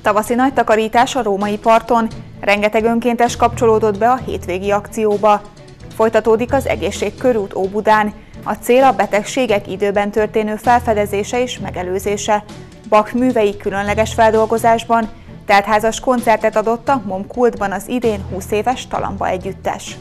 Tavaszi nagy takarítás a római parton, rengeteg önkéntes kapcsolódott be a hétvégi akcióba. Folytatódik az egészségkörút Óbudán. A cél a betegségek időben történő felfedezése és megelőzése. Bach művei különleges feldolgozásban, teltházas koncertet adott a MOM Kultban az idén 20 éves Talamba együttes.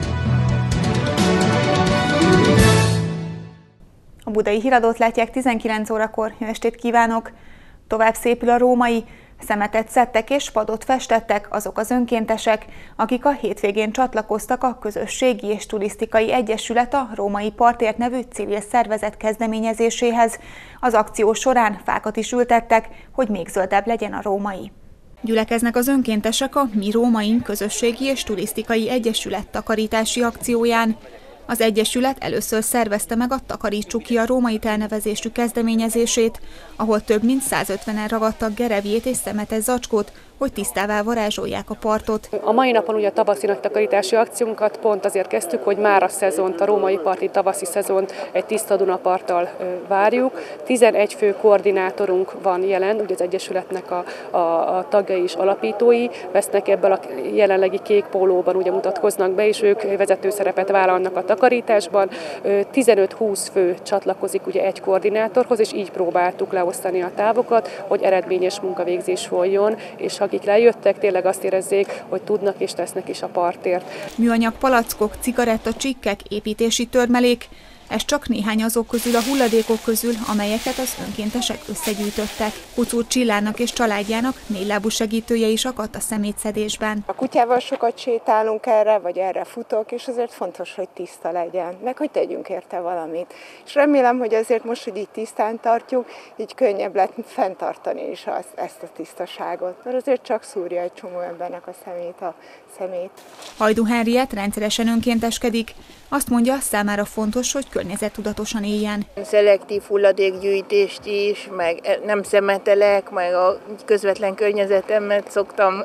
A Budai Híradót látják 19 órakor. Jó estét kívánok! Tovább szépül a római, szemetet szedtek és padot festettek azok az önkéntesek, akik a hétvégén csatlakoztak a Közösségi és Turisztikai Egyesület a Római Partért nevű civil szervezet kezdeményezéséhez. Az akció során fákat is ültettek, hogy még zöldebb legyen a római. Gyülekeznek az önkéntesek a Mi Rómaink Közösségi és Turisztikai Egyesület takarítási akcióján. Az Egyesület először szervezte meg a Takarítsuk ki a Rómait elnevezésű kezdeményezését, ahol több mint 150-en ragadtak gerevjét és szemetes zacskót, hogy tisztává varázsolják a partot. A mai napon ugye a tavaszi nagy takarítási akciónkat pont azért kezdtük, hogy már a szezont, a római parti tavaszi szezont egy tiszta Dunaparttal várjuk. 11 fő koordinátorunk van jelen, ugye az Egyesületnek a tagjai és alapítói vesznek ebből a jelenlegi kék pólóban, ugye mutatkoznak be, és ők vezető szerepet vállalnak a takarításban. 15-20 fő csatlakozik ugye egy koordinátorhoz, és így próbáltuk leosztani a távokat, hogy eredményes munkavégzés folyjon, és akik lejöttek, tényleg azt érezzék, hogy tudnak és tesznek is a partért. Műanyag palackok, cigarettacsikkek, építési törmelék, ez csak néhány azok közül a hulladékok közül, amelyeket az önkéntesek összegyűjtöttek. Hucúr Csillának és családjának 4 lábú segítője is akadt a szemétszedésben. A kutyával sokat sétálunk erre, vagy erre futok, és azért fontos, hogy tiszta legyen, meg hogy tegyünk érte valamit. És remélem, hogy azért most, hogy így tisztán tartjuk, így könnyebb lett fenntartani is ezt a tisztaságot. Mert azért csak szúrja egy csomó embernek a szemét. Hajdú Henriett rendszeresen önkénteskedik. Azt mondja, számára fontos, hogy környezettudatosan éljen. Szelektív hulladékgyűjtést is, meg nem szemetelek, meg a közvetlen környezetemet szoktam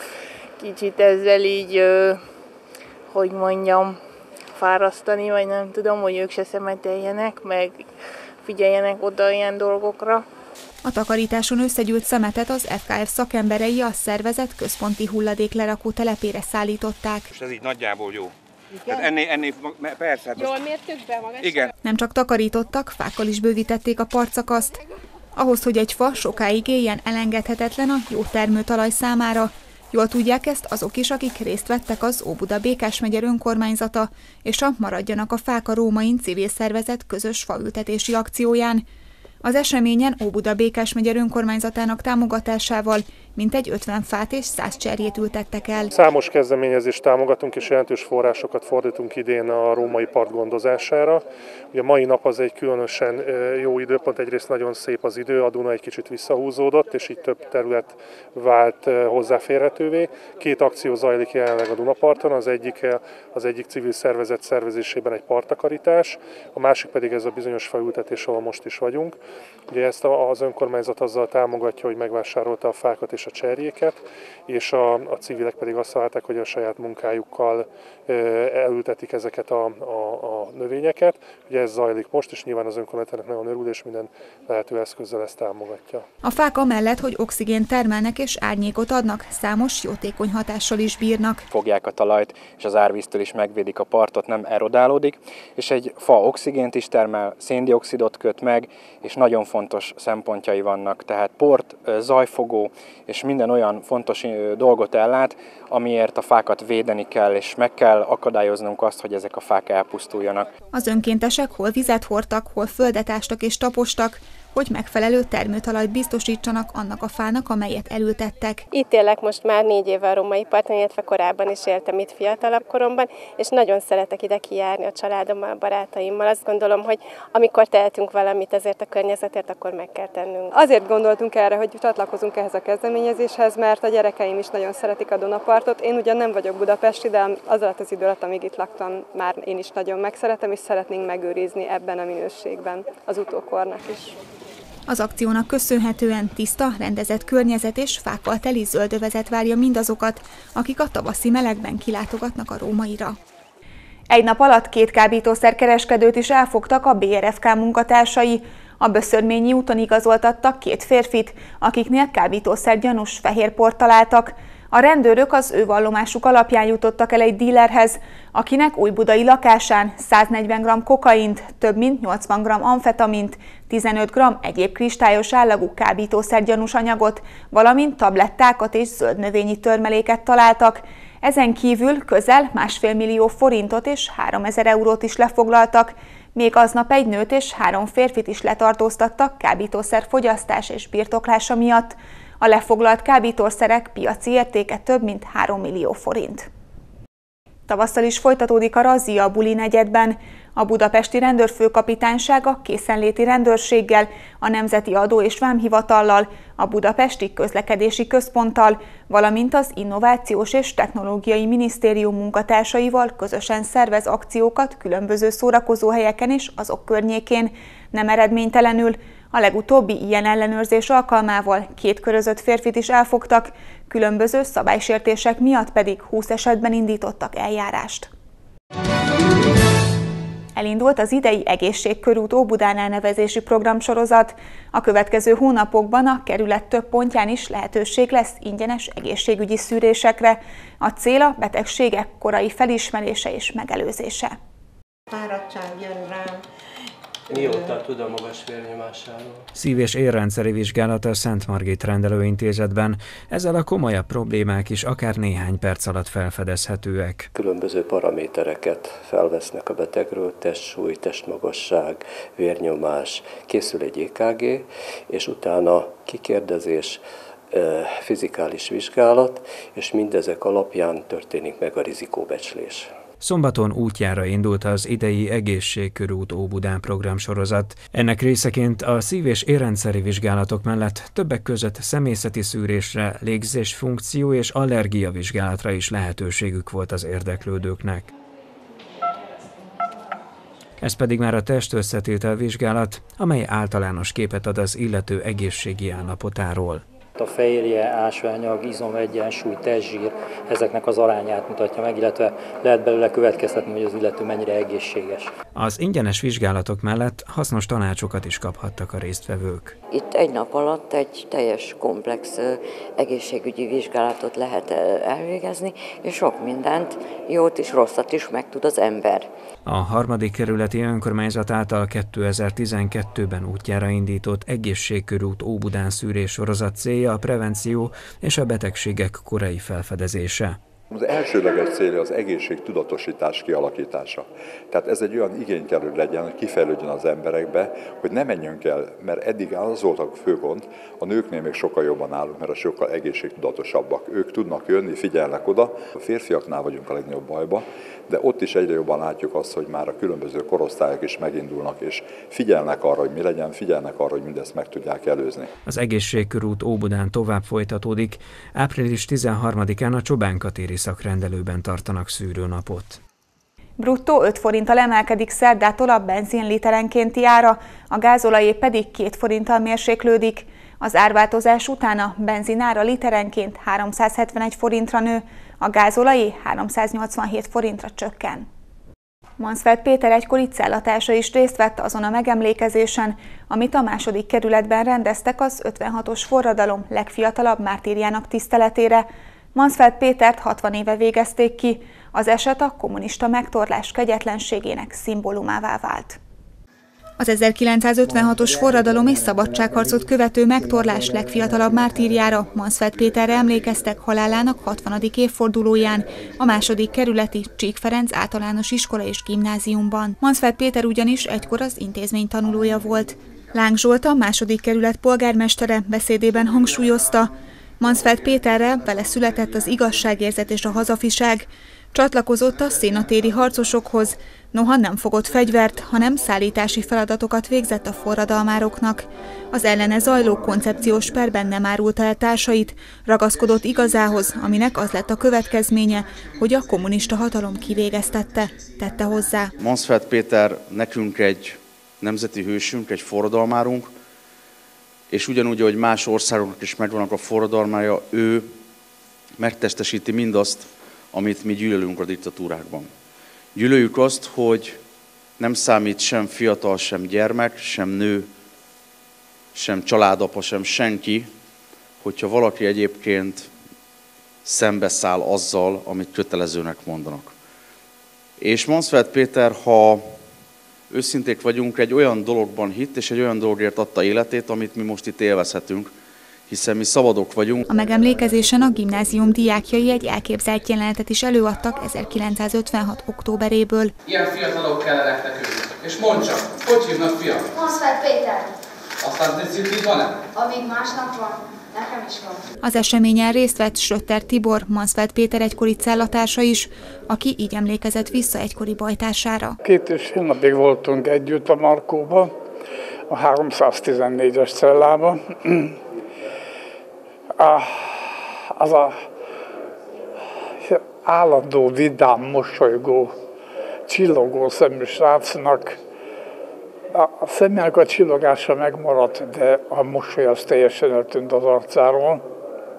kicsit ezzel így, hogy mondjam, fárasztani, vagy nem tudom, hogy ők se szemeteljenek, meg figyeljenek oda ilyen dolgokra. A takarításon összegyűjt szemetet az FKF szakemberei a szervezet központi hulladéklerakó telepére szállították. És ez így nagyjából jó. Hát ennél persze. Jól mértük be magas? Igen. Nem csak takarítottak, fákkal is bővítették a partszakaszt. Ahhoz, hogy egy fa sokáig éljen, elengedhetetlen a jó termőtalaj számára. Jól tudják ezt azok is, akik részt vettek az Óbuda Békás megye önkormányzata és a Maradjanak a fák a Rómain civil szervezet közös faültetési akcióján. Az eseményen Óbuda Békás megye önkormányzatának támogatásával mintegy 50 fát és 100 cserjét ültettek el. Számos kezdeményezést támogatunk és jelentős forrásokat fordítunk idén a római part gondozására. Ugye a mai nap az egy különösen jó időpont, egyrészt nagyon szép az idő, a Duna egy kicsit visszahúzódott, és így több terület vált hozzáférhetővé. 2 akció zajlik jelenleg a Dunaparton, az egyik civil szervezet szervezésében egy parttakarítás, a másik pedig ez a bizonyos faültetés, ahol most is vagyunk. Ugye ezt az önkormányzat azzal támogatja, hogy megvásárolta a fákat és a cserjéket, és a civilek pedig azt találták, hogy a saját munkájukkal elültetik ezeket a növényeket. Ugye ez zajlik most, és nyilván az önkormányzatnak nagyon örül, és minden lehető eszközzel ezt támogatja. A fák amellett, hogy oxigént termelnek és árnyékot adnak, számos jótékony hatással is bírnak. Fogják a talajt, és az árvíztől is megvédik a partot, nem erodálódik, és egy fa oxigént is termel, széndioxidot köt meg, és nagyon fontos szempontjai vannak, tehát port, zajfogó és minden olyan fontos dolgot ellát, amiért a fákat védeni kell, és meg kell akadályoznunk azt, hogy ezek a fák elpusztuljanak. Az önkéntesek hol vizet hordtak, hol földet ástak és tapostak, hogy megfelelő termőtalajt biztosítsanak annak a fának, amelyet elültettek. Itt élek most már 4 éve a római parton, illetve korábban is éltem itt fiatalabb koromban, és nagyon szeretek ide kijárni a családommal, a barátaimmal. Azt gondolom, hogy amikor tehetünk valamit ezért a környezetért, akkor meg kell tennünk. Azért gondoltunk erre, hogy csatlakozunk ehhez a kezdeményezéshez, mert a gyerekeim is nagyon szeretik a Dunapartot. Én ugyan nem vagyok budapesti, de az alatt az idő alatt, amíg itt laktam, már én is nagyon megszeretem, és szeretnénk megőrizni ebben a minőségben az utókornak is. Az akciónak köszönhetően tiszta, rendezett környezet és fákkal teli zöld övezet várja mindazokat, akik a tavaszi melegben kilátogatnak a Rómaira. Egy nap alatt 2 kábítószerkereskedőt is elfogtak a BRFK munkatársai. A Böszörményi úton igazoltattak 2 férfit, akiknél kábítószer-gyanús fehérport találtak. A rendőrök az ő vallomásuk alapján jutottak el egy dílerhez, akinek újbudai lakásán 140 g kokaint, több mint 80 g amfetamint, 15 g egyéb kristályos állagú kábítószer-gyanús anyagot, valamint tablettákat és zöld növényi törmeléket találtak. Ezen kívül közel 1,5 millió forintot és 3000 eurót is lefoglaltak. Még aznap egy nőt és 3 férfit is letartóztattak kábítószer fogyasztás és birtoklása miatt. A lefoglalt kábítószerek piaci értéke több mint 3 millió forint. Tavasszal is folytatódik a razzia a Buli negyedben. A budapesti rendőrfőkapitányság a készenléti rendőrséggel, a Nemzeti Adó- és Vámhivatallal, a Budapesti Közlekedési Központtal, valamint az Innovációs és Technológiai Minisztérium munkatársaival közösen szervez akciókat különböző szórakozóhelyeken és azok környékén. Nem eredménytelenül. A legutóbbi ilyen ellenőrzés alkalmával 2 körözött férfit is elfogtak, különböző szabálysértések miatt pedig 20 esetben indítottak eljárást. Elindult az idei Egészségkörút Óbudán elnevezési programsorozat. A következő hónapokban a kerület több pontján is lehetőség lesz ingyenes egészségügyi szűrésekre. A cél a betegségek korai felismerése és megelőzése. Fáradtság jön rám. Mióta tud a magas vérnyomásáról? Szív- és érrendszeri vizsgálat a Szent Margit rendelőintézetben. Ezzel a komolyabb problémák is akár néhány perc alatt felfedezhetőek. Különböző paramétereket felvesznek a betegről, testsúly, testmagasság, vérnyomás, készül egy EKG, és utána kikérdezés, fizikális vizsgálat, és mindezek alapján történik meg a rizikóbecslés. Szombaton útjára indult az idei Egészségkörút Óbudán programsorozat. Ennek részeként a szív- és érrendszeri vizsgálatok mellett többek között személyzeti szűrésre, légzésfunkció és allergia vizsgálatra is lehetőségük volt az érdeklődőknek. Ez pedig már a testösszetétel vizsgálat, amely általános képet ad az illető egészségi állapotáról. A fehérje, ásványanyag, izomegyensúly, testzsír, ezeknek az arányát mutatja meg, illetve lehet belőle következtetni, hogy az illető mennyire egészséges. Az ingyenes vizsgálatok mellett hasznos tanácsokat is kaphattak a résztvevők. Itt egy nap alatt egy teljes komplex egészségügyi vizsgálatot lehet elvégezni, és sok mindent, jót és rosszat is megtud az ember. A 3. kerületi önkormányzat által 2012-ben útjára indított Egészségkörút Óbudán szűrés sorozat célja a prevenció és a betegségek korai felfedezése. Az elsődleges célja az egészségtudatosítás kialakítása. Tehát ez egy olyan igény kell, hogy legyen, hogy kifejlődjön az emberekbe, hogy ne menjünk el, mert eddig az volt a fő gond, a nőknél még sokkal jobban állunk, mert a sokkal egészségtudatosabbak. Ők tudnak jönni, figyelnek oda, a férfiaknál vagyunk a legnagyobb bajba, de ott is egyre jobban látjuk azt, hogy már a különböző korosztályok is megindulnak, és figyelnek arra, hogy mi legyen, figyelnek arra, hogy mindezt meg tudják előzni. Az Egészségkörút Óbudán tovább folytatódik. Április 13-án a Csobánkatéri szakrendelőben tartanak szűrőnapot. Bruttó 5 forinttal emelkedik szerdától a benzin literenkénti ára, a gázolajé pedig 2 forinttal mérséklődik. Az árváltozás után a benzin ára literenként 371 forintra nő, a gázolajé 387 forintra csökken. Mansfeld Péter egykori cellatársa is részt vett azon a megemlékezésen, amit a 2. kerületben rendeztek az 56-os forradalom legfiatalabb mártírjának tiszteletére. Mansfeld Pétert 60 éve végezték ki, az eset a kommunista megtorlás kegyetlenségének szimbólumává vált. Az 1956-os forradalom és szabadságharcot követő megtorlás legfiatalabb mártírjára, Mansfeld Péterre emlékeztek halálának 60. évfordulóján a 2. kerületi Csík Ferenc általános iskola és gimnáziumban. Mansfeld Péter ugyanis egykor az intézmény tanulója volt. Láng Zsolt, a 2. kerület polgármestere beszédében hangsúlyozta, Mansfeld Péterrel vele született az igazságérzet és a hazafiság, csatlakozott a szénatéri harcosokhoz, noha nem fogott fegyvert, hanem szállítási feladatokat végzett a forradalmároknak. Az ellene zajló koncepciós perben nem árulta el társait, ragaszkodott igazához, aminek az lett a következménye, hogy a kommunista hatalom kivégeztette, tette hozzá. Mansfeld Péter nekünk egy nemzeti hősünk, egy forradalmárunk, és ugyanúgy, ahogy más országoknak is megvannak a forradalmája, ő megtestesíti mindazt, amit mi gyűlölünk a diktatúrákban. Gyűlöljük azt, hogy nem számít sem fiatal, sem gyermek, sem nő, sem családapa, sem senki, hogyha valaki egyébként szembeszáll azzal, amit kötelezőnek mondanak. És Mansfeld Péter, ha őszinték vagyunk, egy olyan dologban hitt, és egy olyan dologért adta életét, amit mi most itt élvezhetünk, hiszen mi szabadok vagyunk. A megemlékezésen a gimnázium diákjai egy elképzelt jelenetet is előadtak 1956. októberéből. Ilyen fiatalok kellenek nekünk. És mondd csak, hogy hívnak fiak? Mansfeld Péter. Aztán disziplín van-e? Amíg másnap van, nekem is van. Az eseményen részt vett Schröter Tibor, Mansfeld Péter egykori cellatársa is, aki így emlékezett vissza egykori bajtársára. 2,5 napig voltunk együtt a Markóban, a 314-es cellában. Az a állandó, vidám, mosolygó, csillogó szemű srácnak a szemének a csillogása megmaradt, de a mosoly az teljesen eltűnt az arcáról.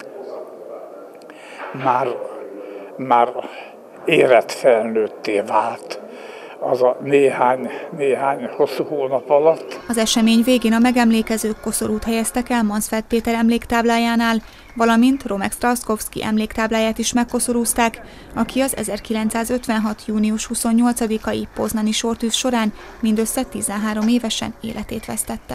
Már érett felnőtté vált az a néhány hosszú hónap alatt. Az esemény végén a megemlékezők koszorút helyeztek el Mansfeld Péter emléktáblájánál, valamint Romek Strauszkowski emléktábláját is megkoszorúzták, aki az 1956. június 28-ai poznani sortűz során mindössze 13 évesen életét vesztette.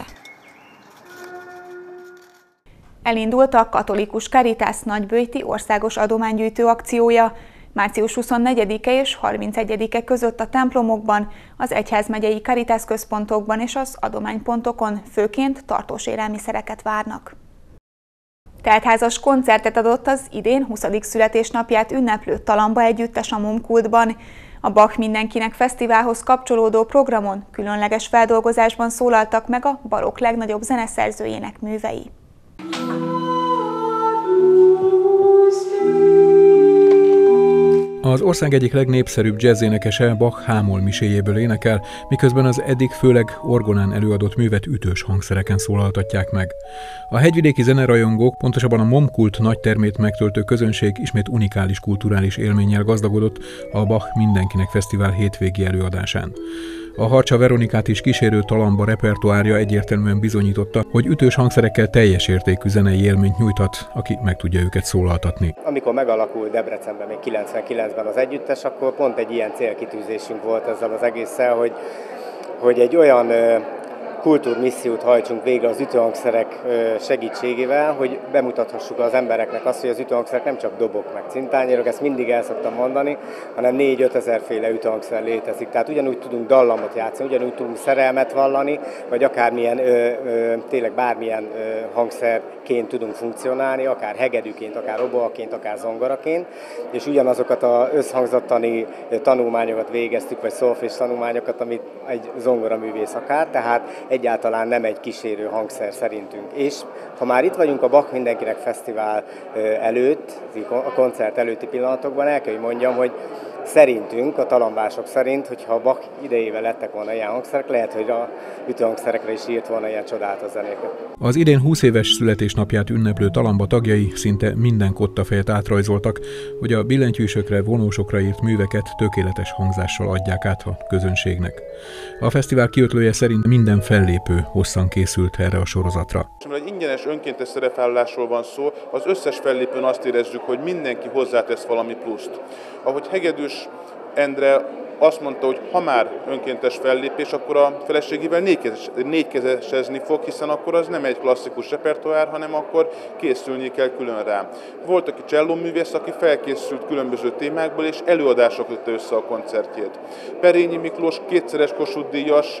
Elindult a Katolikus Caritas nagyböjti országos adománygyűjtő akciója. Március 24-e és 31-e között a templomokban, az egyházmegyei Caritas központokban és az adománypontokon főként tartós élelmiszereket várnak. Teltházas koncertet adott az idén 20. születésnapját ünneplő Talamba együttes a Momkultban. A Bach Mindenkinek Fesztiválhoz kapcsolódó programon különleges feldolgozásban szólaltak meg a barokk legnagyobb zeneszerzőjének művei. Az ország egyik legnépszerűbb jazzénekese Bach H-moll miséjéből énekel, miközben az eddig főleg orgonán előadott művet ütős hangszereken szólaltatják meg. A hegyvidéki zenerajongók, pontosabban a Momkult nagytermét megtöltő közönség ismét unikális kulturális élménnyel gazdagodott a Bach Mindenkinek Fesztivál hétvégi előadásán. A Harcsa Veronikát is kísérő Talamba repertoárja egyértelműen bizonyította, hogy ütős hangszerekkel teljes értékű zenei élményt nyújthat, aki meg tudja őket szólaltatni. Amikor megalakult Debrecenben még 99-ben az együttes, akkor pont egy ilyen célkitűzésünk volt ezzel az egésszel, hogy egy olyan kultúrmissziót hajtsunk végre az ütőhangszerek segítségével, hogy bemutathassuk az embereknek azt, hogy az ütőhangszerek nem csak dobok meg cintányérok, ezt mindig el szoktam mondani, hanem 4-5 ezerféle ütőhangszer létezik. Tehát ugyanúgy tudunk dallamot játszani, ugyanúgy tudunk szerelmet vallani, vagy akármilyen, tényleg bármilyen hangszerként tudunk funkcionálni, akár hegedűként, akár oboaként, akár zongoraként, és ugyanazokat az összhangzattani tanulmányokat végeztük, vagy szolfés tanulmányokat, amit egy zongoraművész akár, tehát egyáltalán nem egy kísérő hangszer szerintünk. És ha már itt vagyunk a Bach Mindenkinek Fesztivál előtt, a koncert előtti pillanatokban, el kell, hogy mondjam, hogy szerintünk, a talambások szerint, hogyha a Bach idejével lettek volna ilyen hangszerek, lehet, hogy a ütőhangszerekre is írt volna ilyen csodálatos zenéket. Az idén 20 éves születésnapját ünneplő Talamba tagjai szinte minden kottafejet átrajzoltak, hogy a billentyűsökre, vonósokra írt műveket tökéletes hangzással adják át a közönségnek. A fesztivál kiötlője szerint minden fellépő hosszan készült erre a sorozatra. Egy ingyenes önkéntes szerepvállalásról van szó, az összes fellépőn azt érezzük, hogy mindenki hozzátesz valami pluszt. Ahogy Hegedűs Endre azt mondta, hogy ha már önkéntes fellépés, akkor a feleségével négykezesezni fog, hiszen akkor az nem egy klasszikus repertoár, hanem akkor készülni kell külön rá. Volt, aki csellóművész, aki felkészült különböző témákból, és előadások kötte össze a koncertjét. Perényi Miklós kétszeres Kossuth-díjas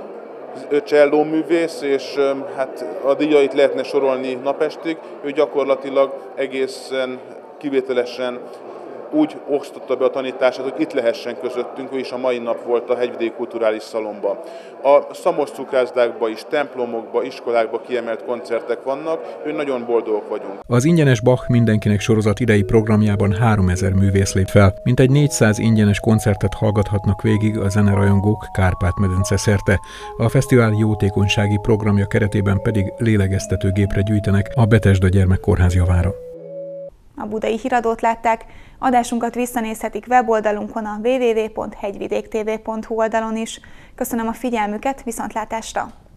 csellóművész, és hát a díjait lehetne sorolni napestig. Ő gyakorlatilag egészen kivételesen úgy osztotta be a tanítását, hogy itt lehessen közöttünk, ő is a mai nap volt a Hegyvidéki Kulturális Szalonban. A szamos cukrászdákban is, templomokban, iskolákban kiemelt koncertek vannak, ő nagyon boldogok vagyunk. Az ingyenes Bach Mindenkinek sorozat idei programjában 3000 művész lép fel, mintegy 400 ingyenes koncertet hallgathatnak végig a zenerajongók Kárpát-medence szerte. A fesztivál jótékonysági programja keretében pedig lélegeztetőgépre gyűjtenek a Bethesda Gyermekkórház javára. A Budai Híradót látták, adásunkat visszanézhetik weboldalunkon a www.hegyvidéktv.hu oldalon is. Köszönöm a figyelmüket, viszontlátásra!